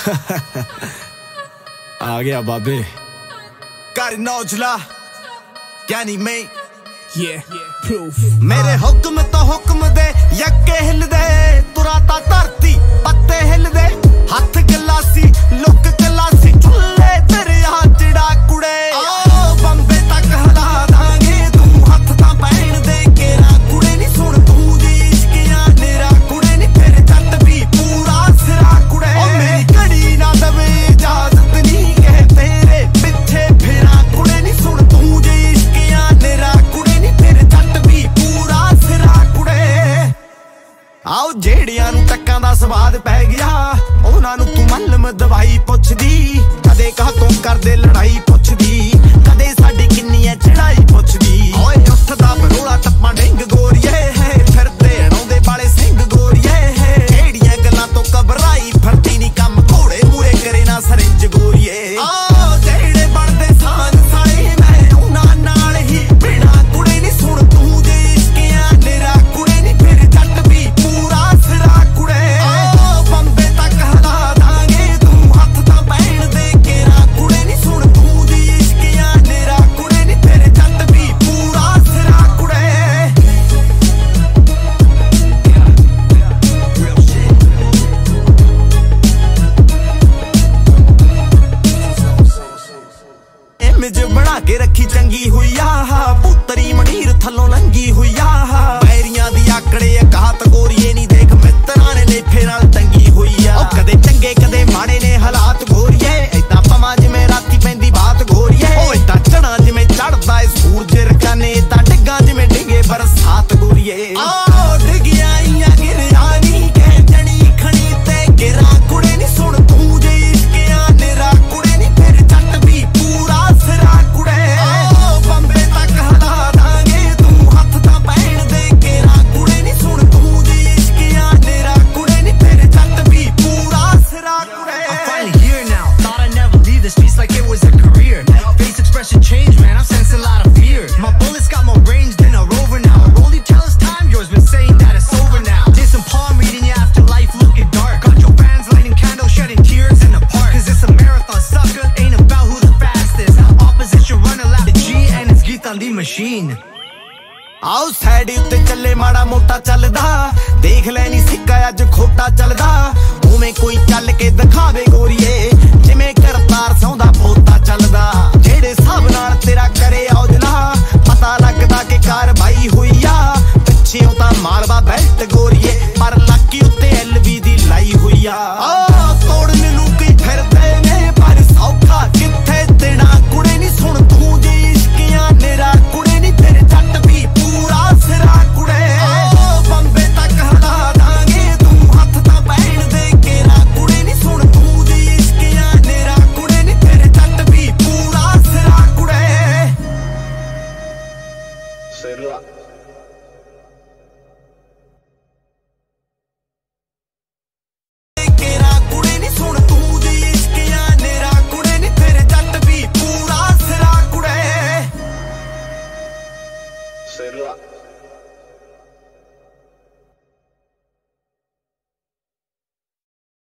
आ गया बाबे कर नौजला क्या नहीं मैं मेरे हुक्म तो हुक्म दे यक्के हिल दे तुराता धरती पत्ते हिल दे हाथ गिलासी लुक गिलासी चुल्ले तेरे हाथ चिड़ा कुड़े बंबे तक हला दांगे तू हाथ ता पैन दे केरा कुड़े नहीं सुन तू जी इश्कियां नेरा कुड़े नहीं फिर जट भी पूरा सिरा कुड़े ओ मेरी घड़ी ना दवे इजाजत नहीं कह तेरे पिछे फिरा कुड़े नहीं सुन तू जी इश्कियां नेरा कुड़े नहीं फिर जट भी पूरा सिरा कुड़े आओ जेड़ियां नू टक्कां दा स्वाद पै गया उन्हां नू तू मलम दवाई पुछदी कदे कह तू करदे लड़ाई पुछदी कदे साडी किन्नी है चढ़ाई पुछदी ओए उठदा बरोला टप्पा डिंग गोरीए फिरदे अणौंदे बाले सिंह गोरीए जेड़ियां गल्लां तो घबराई फिरदी नी कम घोड़े मूरे करे ना सरिंज गोरीए जेड़े बनदे सान साले मैं उन्हां नाल ही बिना कुड़े नी सुन तू जे इश्कियां नेरा कुड़े नी फिर जट भी पूरा सिरा कुड़े बंबे तक हला दांगे तू हाथ तां पैन दे केरा कुड़े नी सुन तू जी इश्कियां नेरा कुड़े नी फिर जट भी पूरा सिरा कुड़े इमेज बना के रखी चंगी हुई आ पुतरी मनीर थलों लंगी हुई आ पैरियां दी आकड़े घात गोरीए नी देख मित्रां ने लेफे नाल तंगी हुई आ कदे चंगे कदे माड़े ने हालात गोरीए इदां पवां जिवें राती पैंदी बात गोरीए ओ इदां चढ़ा जिवें चढ़दा ए सूरज रकाने इदां डिग्गां जिवें डिगे बरसात गोरीए डिगियां आईयां गिरियां नी कह जणी खणी ते गिरा कुड़े नी सुन तू जे इश्कियां नेरा कुड़े नी फिर जट भी पूरा सिरा कुड़े बंबे तक हला दांगे तू हाथ तां पैन दे केरा कुड़े नी सुन तू जी इश्कियां नेरा कुड़े नी फिर जट भी पूरा सिरा कुड़े I'm finally here now. Thought I'd never leave this piece like it was a career. Face expression changed, man. I'm sensing a lot of fear. My bullets got more range than a rover now. Roll, you tell us time. Yours been saying that it's over now. Did some palm reading, you after life looking dark. Got your fans lighting candles, shedding tears in the park. Cause it's a marathon, sucker. Ain't about who the fastest. Opposition running lap the G and it's Geetan the machine. आओ side उत्ते चले माड़ा मोटा चलदा देख लैनी सिक्का अज खोटा चलदा उवें कोई चल के दिखावे गोरीए जिवें करतार सौंदा पोता चलदा जेड़े साहब नाल तेरा करे औजला पता लगदा कि कारवाई हुई आ पिछेओं तां मालवा बेल्ट गोरीए